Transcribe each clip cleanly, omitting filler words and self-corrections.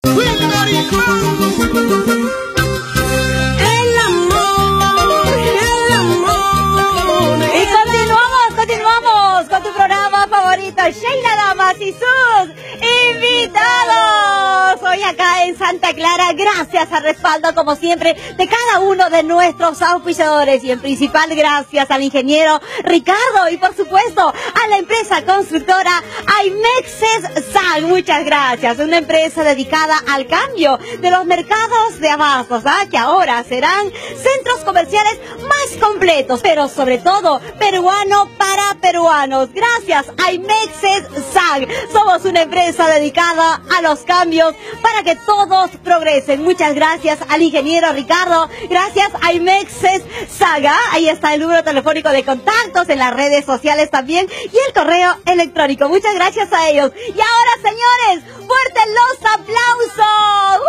Continuamos con tu programa favorito, Sheila Damas y sus invitados. Hoy acá en Santa Clara, gracias al respaldo, como siempre, de cada uno de nuestros auspiciadores. Y en principal, gracias al ingeniero Ricardo y, por supuesto, a la empresa constructora Aimexes SAG. Muchas gracias. Una empresa dedicada al cambio de los mercados de abastos, que ahora serán centros comerciales más completos, pero sobre todo peruano para peruanos. Gracias a Aimexes SAG. Somos una empresa dedicada a los cambios para que todos progresen. Muchas gracias al ingeniero Ricardo. Gracias a Aimexes SAG. Ahí está el número telefónico de contactos, en las redes sociales también, y el correo electrónico. Muchas gracias a ellos. Y ahora, señores, fuertes los aplausos.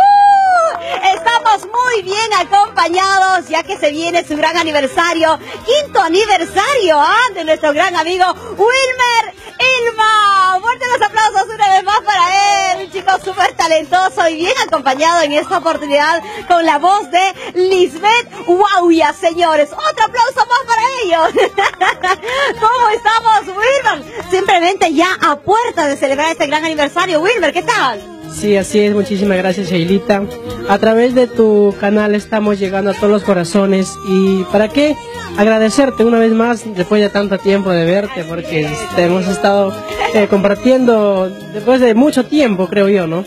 Estamos muy bien acompañados, ya que se viene su gran aniversario, quinto aniversario de nuestro gran amigo Wilmer Ilma. Fuertes los aplausos una vez más para él, un chico súper talentoso y bien acompañado en esta oportunidad con la voz de Lisbeth Guauya, señores. Otro aplauso más para ellos. ¿Cómo estamos, Wilmer? Simplemente ya a puerta de celebrar este gran aniversario. Wilmer, ¿qué tal? Sí, así es. Muchísimas gracias, Sheilita. A través de tu canal estamos llegando a todos los corazones. ¿Y para qué? Agradecerte una vez más, después de tanto tiempo de verte, porque te hemos estado compartiendo después de mucho tiempo, creo yo, ¿no?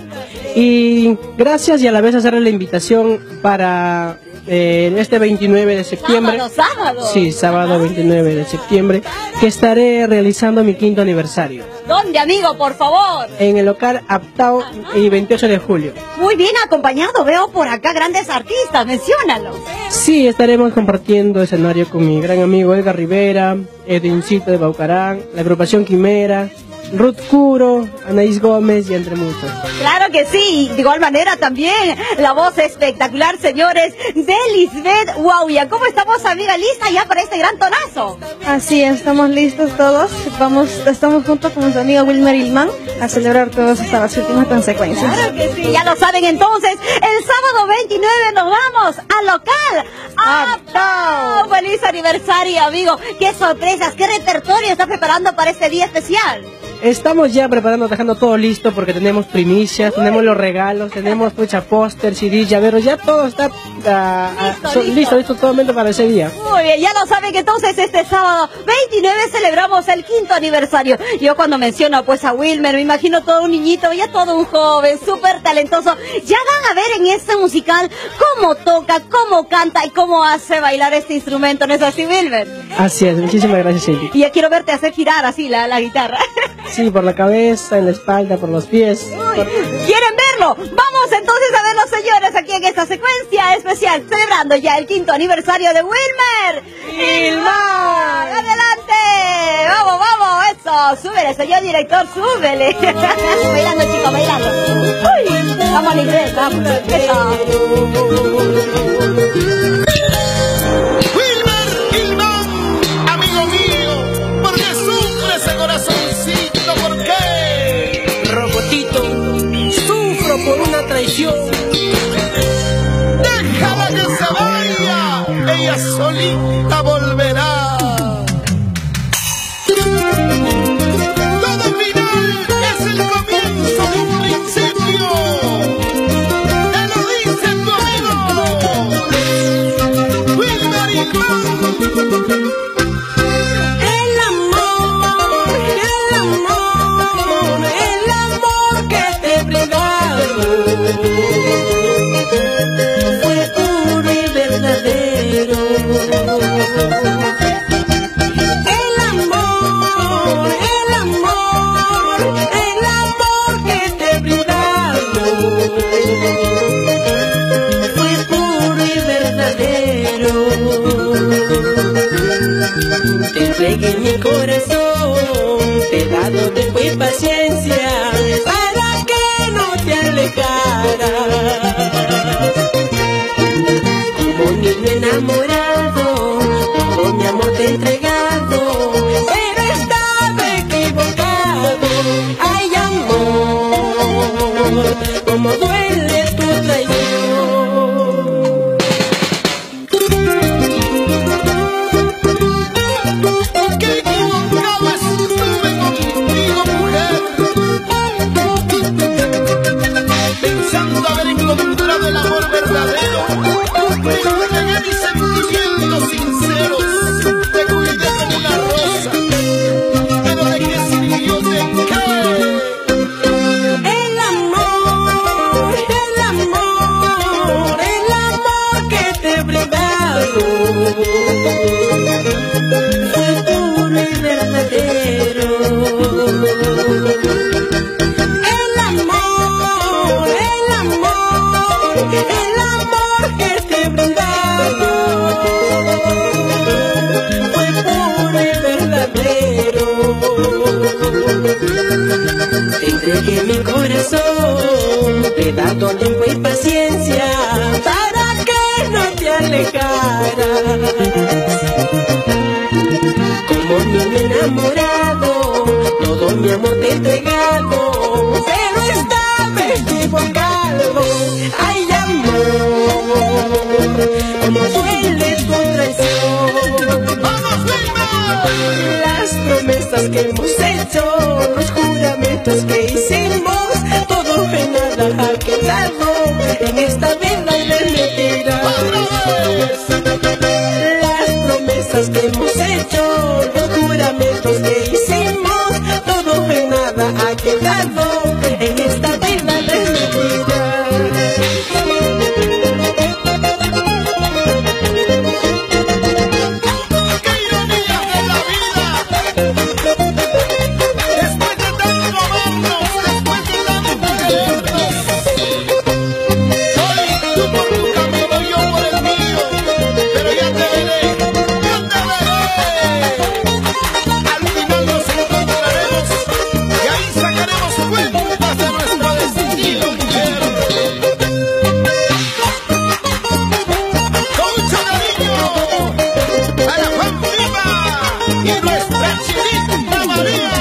Y gracias, y a la vez hacerle la invitación para este 29 de septiembre. ¿Sábado? Sí, sábado 29 de septiembre, que estaré realizando mi quinto aniversario. ¿Dónde, amigo, por favor? En el local Aptao, y 28 de julio. Muy bien acompañado, veo por acá grandes artistas, menciónalos. Sí, estaremos compartiendo escenario con mi gran amigo Edgar Rivera, Edincito de Baucarán, la agrupación Quimera, Ruth Curo, Anaís Gómez y entre muchos. Claro que sí, de igual manera también la voz espectacular, señores, de Lisbeth Guauya. ¿Cómo estamos, amiga? ¿Lista ya para este gran tonazo? Así es, estamos listos todos. Estamos juntos con nuestro amigo Wilmer Ilman a celebrar todas hasta las últimas consecuencias. Claro que sí, ya lo saben entonces. El sábado 29 nos vamos al local Aptao. ¡Feliz aniversario, amigo! ¡Qué sorpresas, qué repertorio está preparando para este día especial! Estamos ya preparando, dejando todo listo, porque tenemos primicias, tenemos los regalos, tenemos mucha póster, CD, llaveros, ya todo está listo totalmente para ese día. Muy bien, ya lo saben que entonces este sábado 29 celebramos el quinto aniversario. Yo cuando menciono pues a Wilmer, me imagino todo un niñito, ya todo un joven, súper talentoso. Ya van a ver en este musical cómo toca, cómo canta y cómo hace bailar este instrumento, ¿no es así, Wilmer? Así es, muchísimas gracias, Sheila. Y ya quiero verte hacer girar así la guitarra. Sí, por la cabeza, en la espalda, por los pies. ¿Quieren verlo? Vamos entonces a verlo, señores, aquí en esta secuencia especial, celebrando ya el quinto aniversario de Wilmer Ilma. ¡Adelante! ¡Vamos, vamos! ¡Eso! ¡Súbele, señor director, súbele! Bailando, chicos, bailando. ¡Uy! Vamos al inglés, vamos. ¡Eso! Por una traición, déjala que se vaya, ella solita volverá. Todo final es el comienzo de un principio, te lo dice tu amigo Wilmer Ilman. Fue puro y verdadero. El amor que te he brindado fue puro y verdadero. Te entregué mi corazón, te he dado después paciencia para que no te alejaras. Como niño enamorado, todo mi amor te he entregado, pero estaba equivocado. Ay, amor, como duele deseando haber encontrado el amor verdadero. Me entregué mis sentimientos sinceros, te cuidé como una rosa, pero ¿de qué sirvió de qué? El amor que te he brindado fue puro y verdadero. El amor que te he brindado fue puro y verdadero. Te entregué mi corazón, te he dado tiempo y paciencia para que no te alejaras. Como niño enamorado, todo mi amor te he entregado, pero estaba equivocado. Ay, amor, como duele tu traición. ¡Vamos, Vilma! Las promesas que hemos hecho, los juramentos que hicimos, todo de nada ha quedado en esta vida de mentiras. Las promesas que hemos hecho, los juramentos que hicimos, todo de nada ha quedado en esta vida de mentiras. ¡Qué ironía de la vida! Después de tanto amarnos, después de tanto querernos, hoy tú por tu camino, yo por el mío, pero ya te veré, yo te veré. Al final nos encontraremos y ahí sacaremos cuentas de nuestro destino interno. Con mucho cariño a la Juan Viva y nuestra chinita María.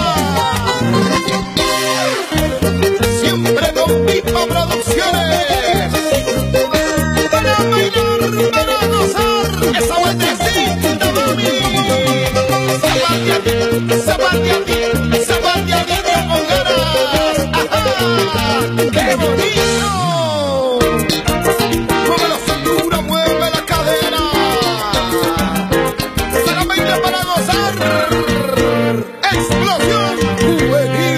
Siempre con Pipa Producciones. Para bailar, para gozar, esa vueltecita, mami. Zapateadito con ganas. ¡Ajá! ¡Qué bonito! Mueve la cintura, mueve la cadera. Solamente para gozar. Explosión juvenil.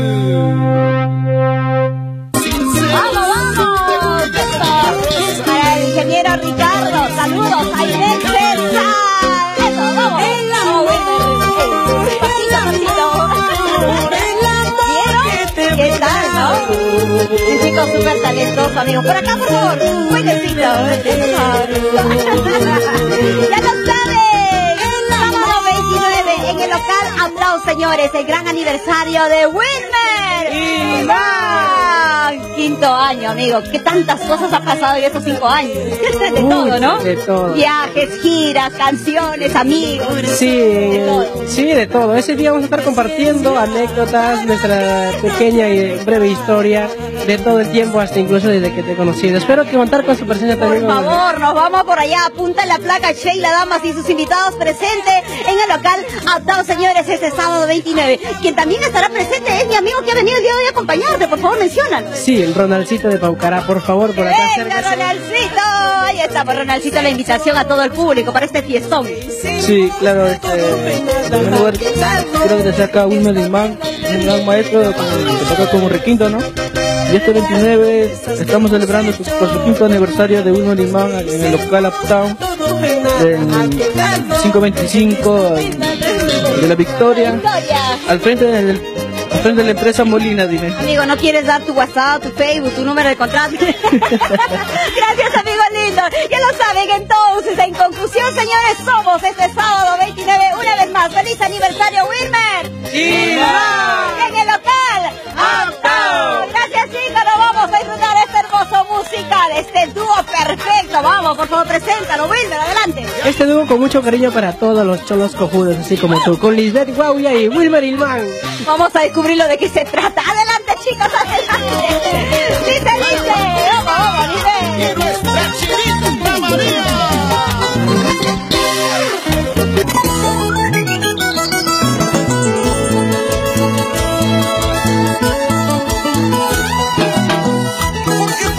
¡Vamos, vamos! Para el ingeniero Ricardo, saludos a Inés César. Eso, vamos. El amor, Pasito, pasito. ¿Vieron? ¿Qué tal, no? Un chico súper talentoso, amigos. Por acá, por favor. Buenecito. Ya lo saben. Sábado 29 en el local Aplausos, señores. El gran aniversario de Wilmer Iván. 5 años, amigos. ¿Qué tantas cosas ha pasado en estos 5 años? De todo, ¿no? De todo. Viajes, giras, canciones, amigos. Sí, De todo. sí, de todo. Ese día vamos a estar compartiendo anécdotas, nuestra pequeña y breve historia de todo el tiempo, hasta incluso desde que te conocí. Espero que contar con su presencia Por también. favor, nos vamos por allá. Apunta en la placa Sheila Damas y sus invitados presentes en el local Aplausos, señores, este sábado 29. Quien también estará presente es mi amigo que ha venido el día de hoy a acompañarte. Por favor, menciónalo. Sí, el Ronaldcito de Paucará, por favor, por acá ¡Venga, acérquese. Ronaldcito! Ahí está, por Ronaldcito, la invitación a todo el público para este fiestón. Sí, claro, en primer lugar quiero agradecer acá a Wilmer Limán, un gran maestro que toca como requinto, ¿no? Y este 29 estamos celebrando por su 5º aniversario de Wilmer Limán en el local Uptown del 525 de la Victoria, Victoria. al frente de la empresa Molina, dime. Amigo, ¿no quieres dar tu WhatsApp, tu Facebook, tu número de contrato? Gracias, amigo lindo. Ya lo saben, entonces, en conclusión, señores, somos este sábado 29, una vez más. ¡Feliz aniversario, Wilmer! En el local Uptown. Gracias, chicos. Nos vamos a disfrutar este hermoso musical, este dúo perfecto. Vamos, por favor, preséntalo, Wilmer, adelante. Este dúo con mucho cariño para todos los cholos cojudos, así como tú, con Lisbeth Guauya y Wilmer Limán. Vamos a descubrir lo de qué se trata. Adelante, chicos, adelante. Dice, vamos, vamos, Y dice. nuestra chinita María. Porque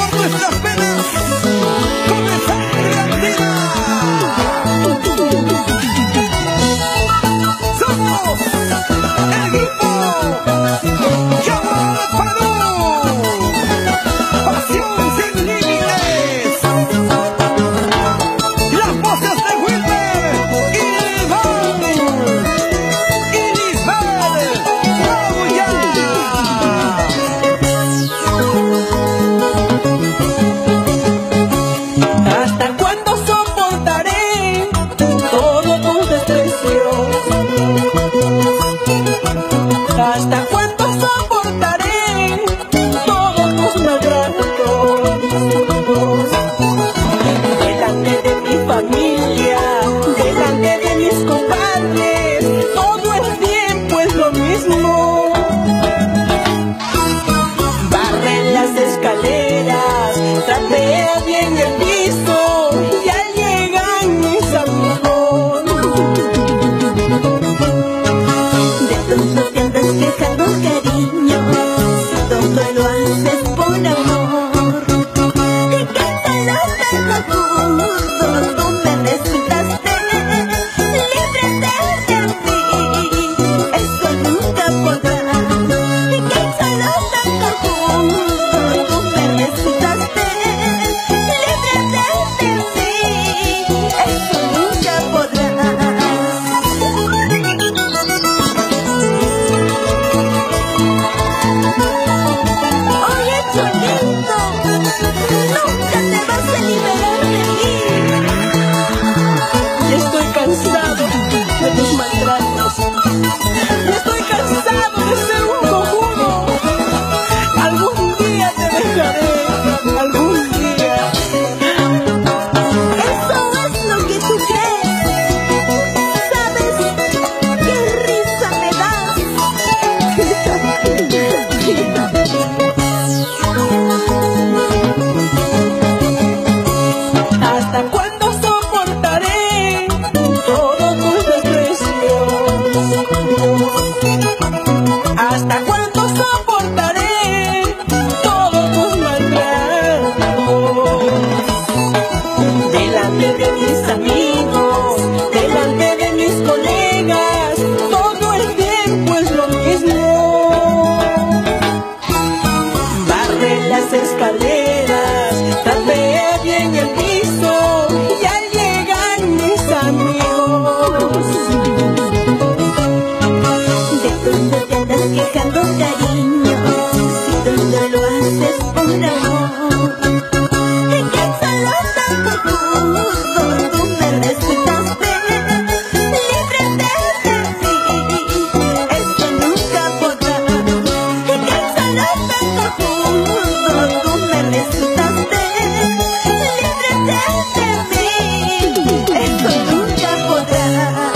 amor. Y que solo tan justo tú me resultaste libre de mí, eso nunca podrá. Y que solo tan justo tú me resultaste libre de mí, eso nunca podrá.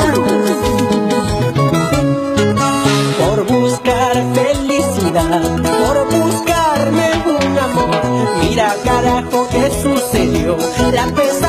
Por buscar felicidad, por buscarme un amor, mira carajo que sucedió, la pesadilla